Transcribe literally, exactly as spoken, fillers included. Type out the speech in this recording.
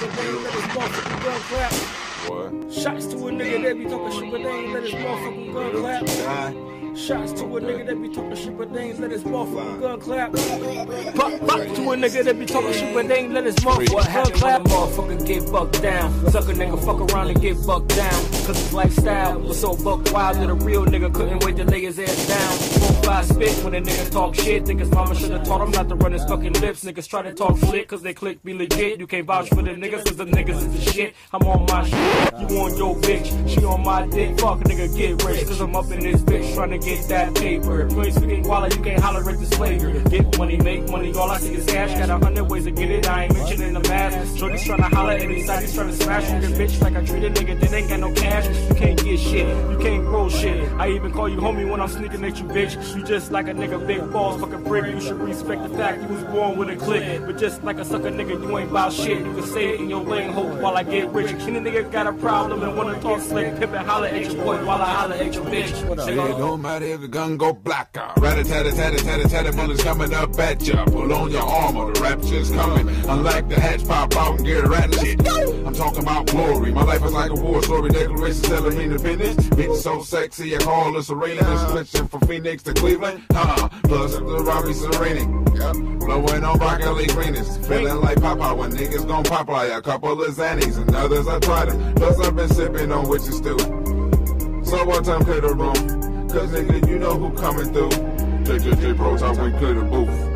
but they ain't let his motherfucking gun clap. What? Shots to a nigga that be talking shit, but they ain't let his motherfucking gun clap. Die. Shots to a nigga that be talking shit, but they ain't let his motherfucking gun clap. Pop, pop to a nigga that be talking shit, but they ain't let his motherfucking gun clap. Motherfucker get bucked down. Suck a nigga fuck around and get bucked down. Cause his lifestyle was so buck wild that a real nigga couldn't wait to lay his ass down. Four, five spit when a nigga talk shit. Think his mama should've taught him not to run his fucking lips. Niggas try to talk shit cause they click be legit. You can't vouch for the niggas cause the niggas is the shit. I'm on my shit. You on your bitch. She on my dick. Fuck a nigga get rich cause I'm up in this bitch trying to get that paper. If you ain't speaking quality, you can't holler at the slaver. Get money, make money, all I see is cash. Got a hundred ways to get it, I ain't mentioning the math. Shorty's trying to holler at his side, he's trying to smash on your bitch like I treat a nigga that ain't got no cash. You can't get shit, you can't grow shit. I even call you homie when I'm sneaking at you, bitch. You just like a nigga, big balls, fucking prick. You should respect the fact you was born with a click. But just like a sucker nigga, you ain't bout shit. You can say it in your lane hole while I get rich. Any nigga got a problem and wanna talk slick, pimp and holler at your boy while I holler at your bitch. It don't matter if the gun go black out. Rat-a-tat-a-tat-a-tat-a-tat-a, bullets coming up at ya. Pull on your armor, the rapture's coming. Unlike the hatch, pop out and get rat. Let's go. I'm talking about glory. My life is like a war story. Declaration telling me independence. Bitch so sexy, I call her Serena. Switching from Phoenix to Cleveland. Uh, plus the Robbie Serene. Yep. Blowing on broccoli greenies. Feeling like Popeye when niggas gon' pop like a couple of Xannies and others I tried them. Plus I've been sipping on witches too. So what time clear the room? Cause nigga, you know who coming through. J J J Pro Top, we clear the booth.